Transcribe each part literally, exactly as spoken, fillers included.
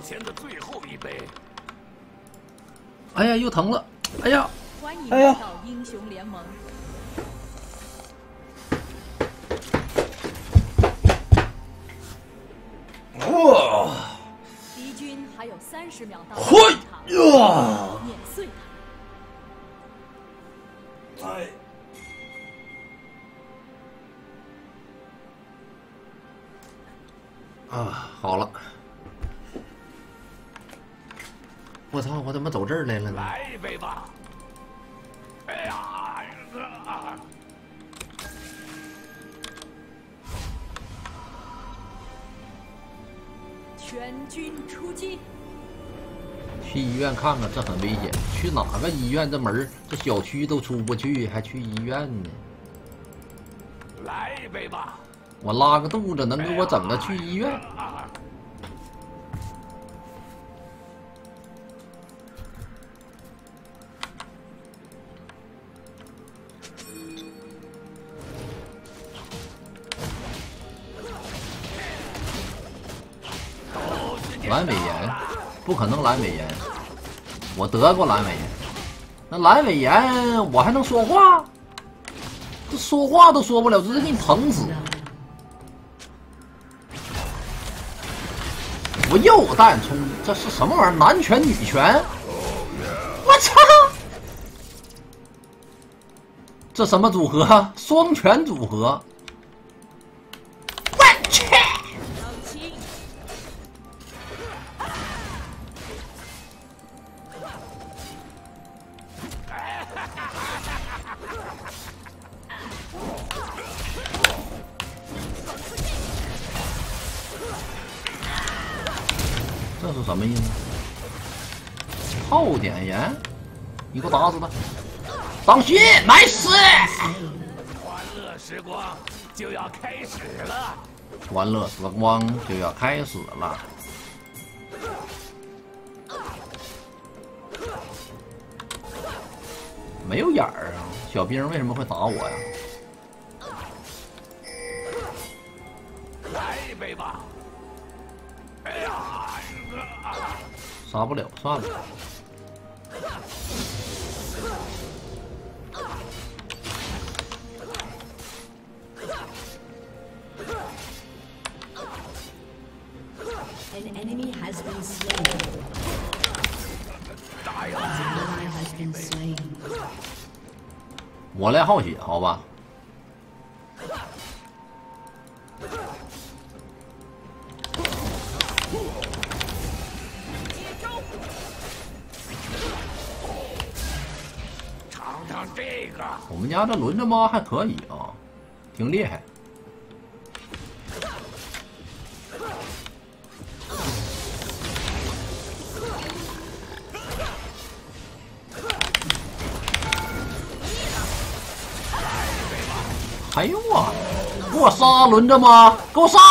前的最后一杯。 哎呀，又疼了！哎呀， 欢迎哎呀来到英雄联盟。 哇！ 敌军还有三十秒到嘿呀！ 碾碎他。 哎。啊，好了。我操！我怎么走这儿来了呢？ 来一杯吧！哎呀！啊、 全军出击！ 去医院看看，这很危险。去哪个医院？这门这小区都出不去，还去医院呢？ 来一杯吧！ 我拉个肚子能给我整的去医院？ 啊、 阑尾炎，不可能阑尾炎，我得过阑尾炎。那阑尾炎我还能说话？这说话都说不了，直接给你疼死！我又弹冲，这是什么玩意儿？男拳女拳？我操！这什么组合？双拳组合？我去！这是什么意思？后点炎，你给我打死他！当心，来死！ 欢乐时光就要开始了。 欢乐时光就要开始了。没有眼儿啊！小兵为什么会打我呀？ 来一杯吧！哎呀！啊、 杀不了，算了。 An enemy has been slain. 大呀！ An ally has been slain. 我来耗血，好吧。 尝尝这个。 我们家这轮着妈还可以啊，挺厉害。哎呦啊！给我杀轮着吗？给我杀！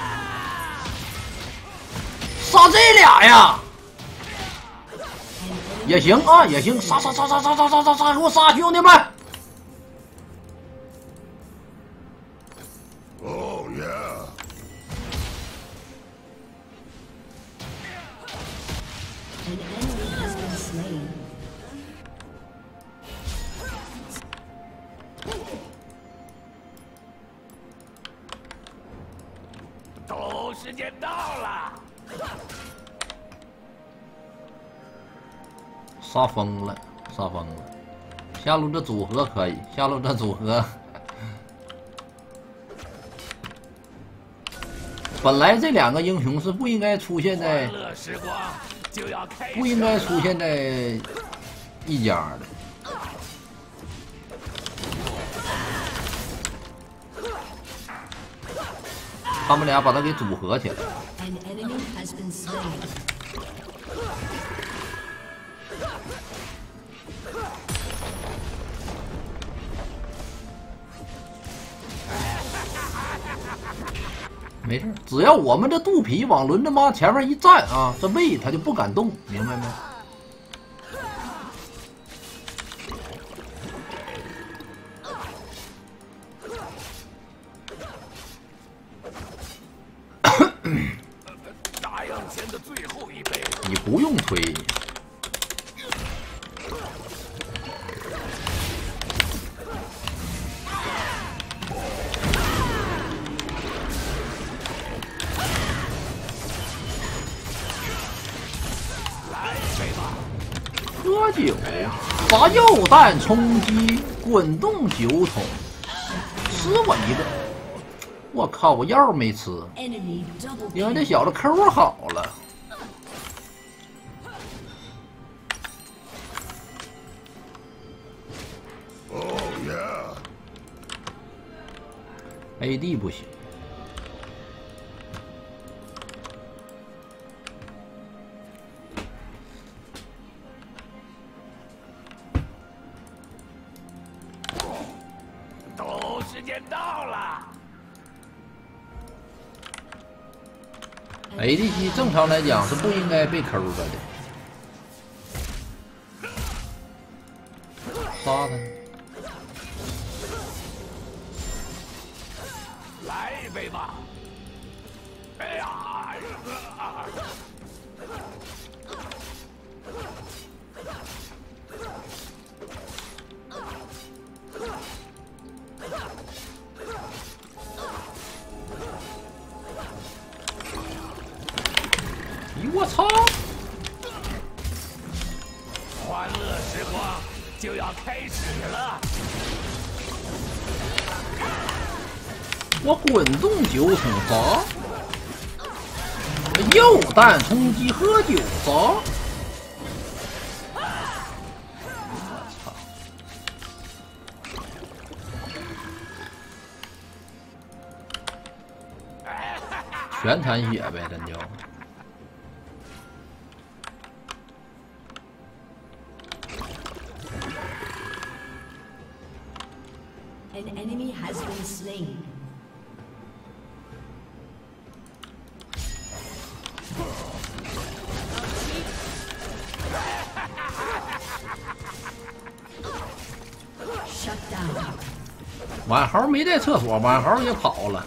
杀这俩呀！也行啊，也行，杀杀杀杀杀杀杀杀杀！给我杀，兄弟们！ Oh yeah！ An enemy has been slain. 斗殴时间到了。 杀疯了，杀疯了！下路这组合可以，下路这组合。本来这两个英雄是不应该出现在， 欢乐时光就要开始了。 不应该出现在一家的。他们俩把他给组合起来。 An enemy has been slain. 没事，只要我们这肚皮往轮子妈前面一站啊，这胃它就不敢动，明白没？ 打烊前的最后一杯。 亏。喝酒，把右弹冲击，滚动酒桶，吃我一个！我靠，我药没吃，因为这小子抠好了。 哦耶 A D 不行。 时间到了。 A D C 正常来讲是不应该被抠着的，杀他！ 来一杯吧。哎呀！啊我操！ 欢乐时光就要开始了。 我滚动酒桶砸，右弹冲击喝酒砸。我操！全残血呗，真就。 An enemy has been slain. Shut down. 晚豪没在厕所，晚豪也跑了。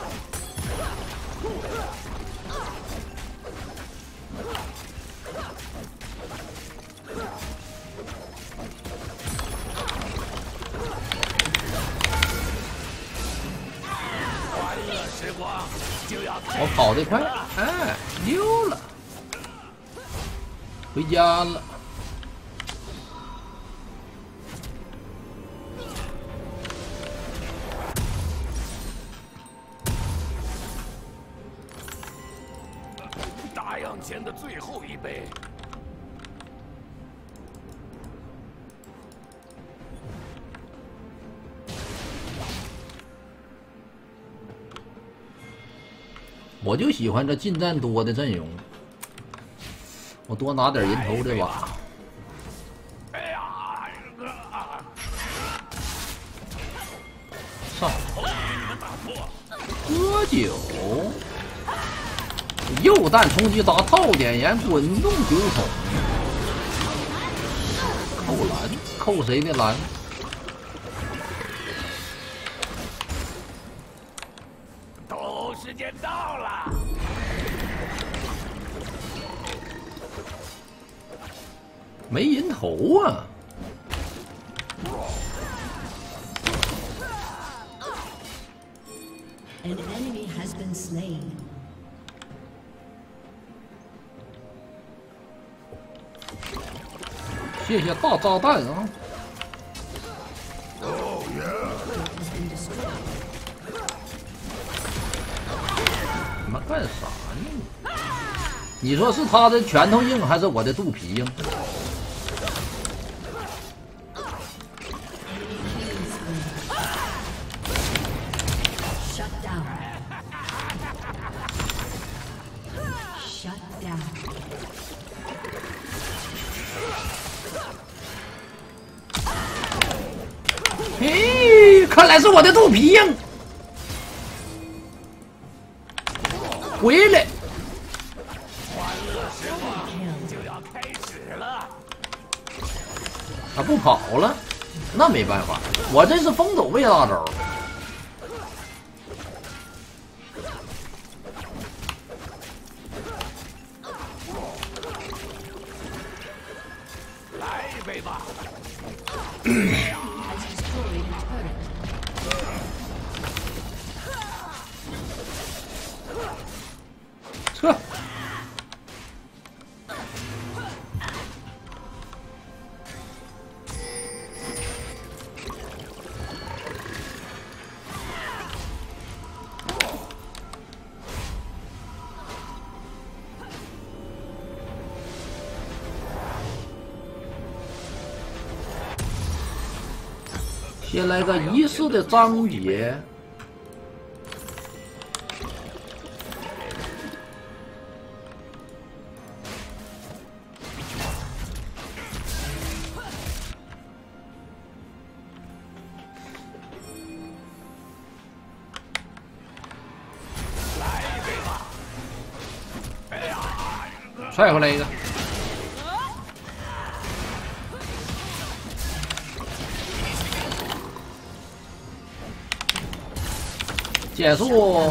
我跑得快，哎，溜了，回家了。 打烊前的最后一杯。 我就喜欢这近战多的阵容，我多拿点人头这把。 哎呀！ 上，喝酒，右弹冲击砸套点烟，滚动酒桶，扣篮，扣谁的篮？ 时间到了， 没人头啊！ An enemy has been slain. 谢谢大炸弹啊！ 干啥呢？你说是他的拳头硬，还是我的肚皮硬？ Shut down. Shut down. 嘿，看来是我的肚皮硬。 回来！ 欢乐时光就要开始了。 他不跑了，那没办法，我这是风走位大招。 has destroyed a turret. 撤。先来个仪式的章节。踹回来一个。 结束，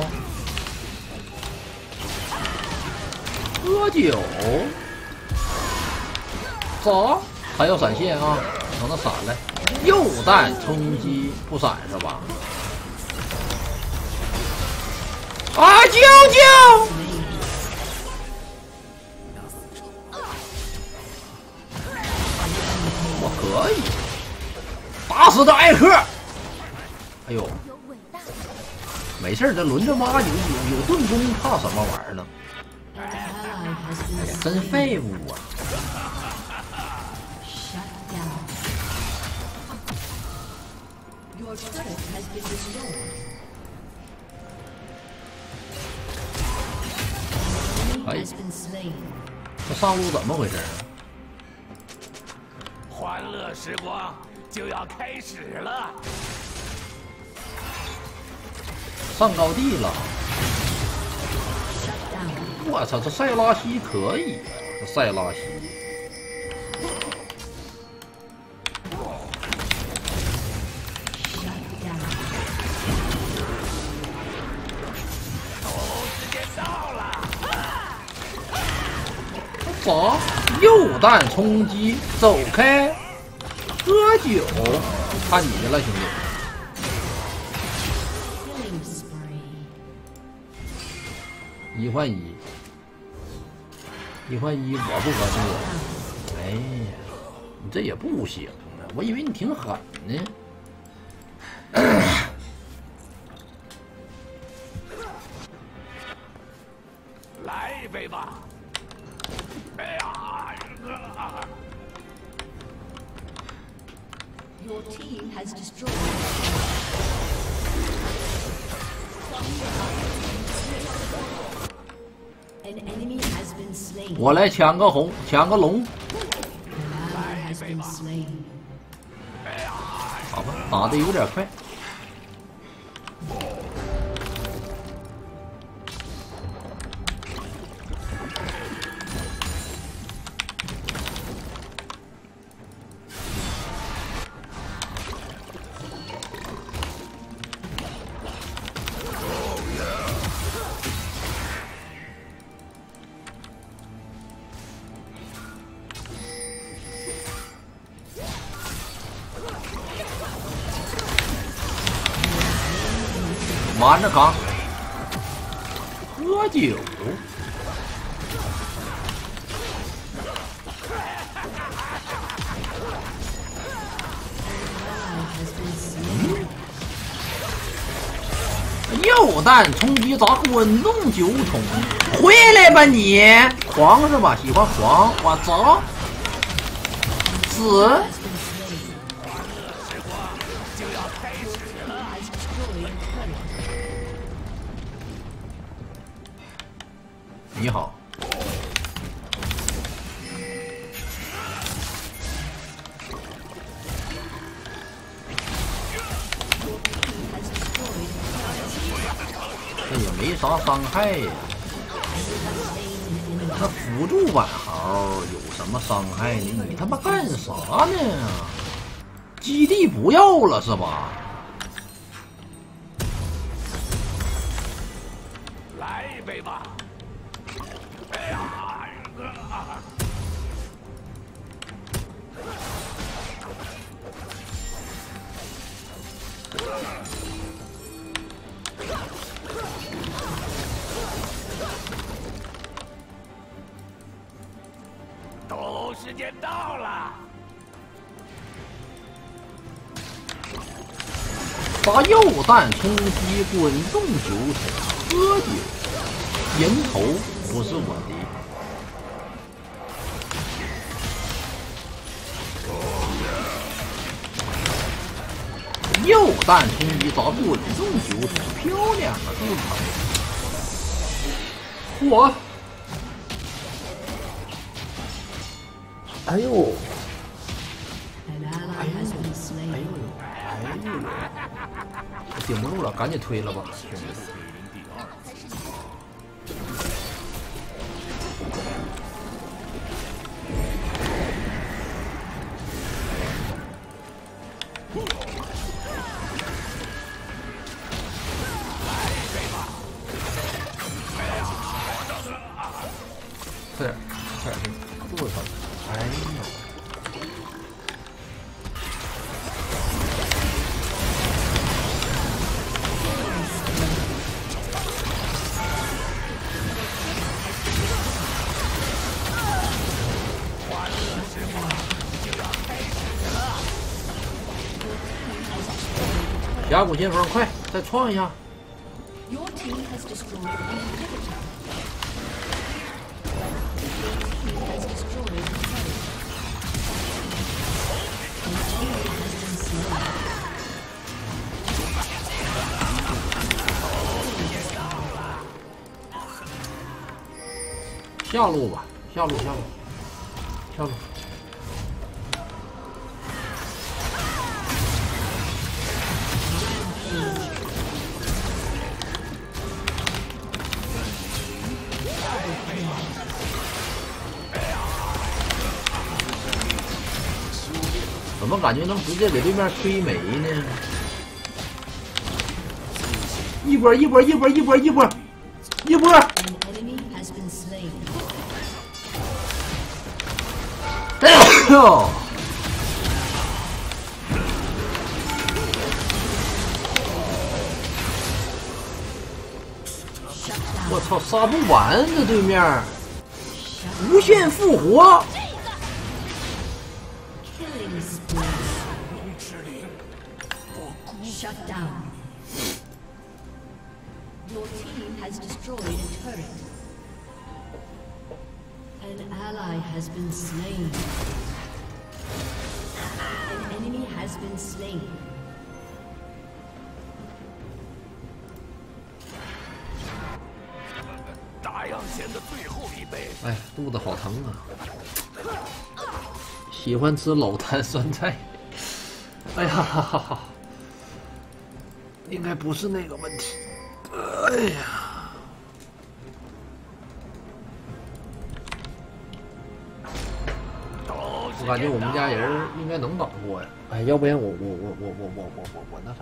喝酒，走，还有闪现啊！等它闪来，右弹冲击不闪是吧？啊！救救！我可以打死这艾克！哎呦！ 没事，这轮着挖有有有盾弓，怕什么玩意儿呢？哎呀，真废物啊！哎，这上路怎么回事啊？ 欢乐时光就要开始了。 上高地了！我操，这塞拉西可以啊！这塞拉西，走，右弹冲击，走开，喝酒，看你的了，兄弟。 一换一，一换一，我不合适。哎呀，你这也不行啊！我以为你挺狠呢。 来一杯吧！哎呀！ Your team has destroyed. 我来抢个红，抢个龙。好吧，打的有点快。瞒着扛，喝酒。嗯，右弹冲击砸滚动酒桶，回来吧你！狂是吧？喜欢狂，我走，死。 你好，这也没啥伤害呀。那辅助版号有什么伤害呢？你他妈干啥呢？基地不要了是吧？ 来一杯吧！ 哎呀！ 斗殴时间到了。 把右弹冲击，滚动酒桶，喝酒，迎头不是我敌。右弹冲击打滚动酒桶，漂亮啊！这个嚯！哎呦！ An ally has been slain. 哎呦！我顶不住了，赶紧推了吧，兄弟！快点，快点！我操！哎呦！ 峡谷先锋，快再创一下！ Your team has destroyed an inhibitor. Your team has destroyed a turret. Your team has been slain. 下路吧，下路，下路，下路。 怎么感觉能直接给对面推没呢？一波一波一波一波一波一波！ An enemy has been slain. 哎呦！我操，杀不完这对面，无限复活。 Killing spree. Shut down. Your team has destroyed a turret. An ally has been slain. An enemy has been slain. 大洋线的最后一杯。 哎，肚子好疼啊！喜欢吃老坛酸菜。哎呀，哈哈哈，应该不是那个问题。哎呀，我感觉我们家人应该能打过呀。哎，要不然我我我我我我我我我那啥。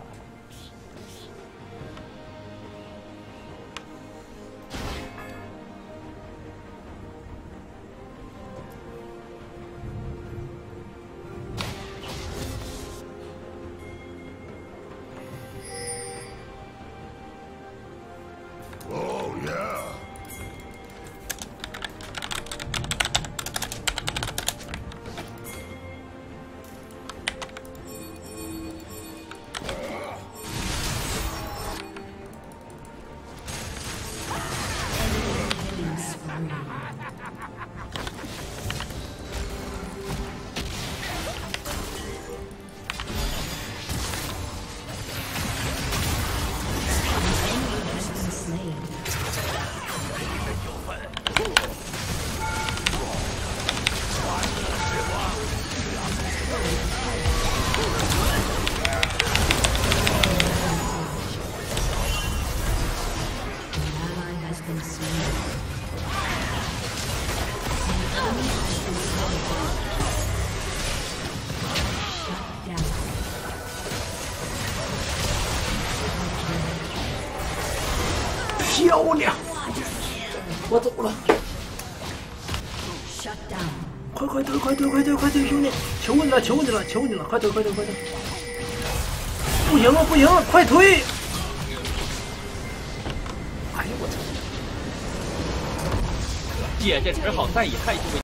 漂亮！我走了。快快退，快退，快退，快退，兄弟！求你了，求你了，求你了！快退，快退，快退！ 不行了，不行了，快推！ 哎呦我操！姐姐只好再以害羞为。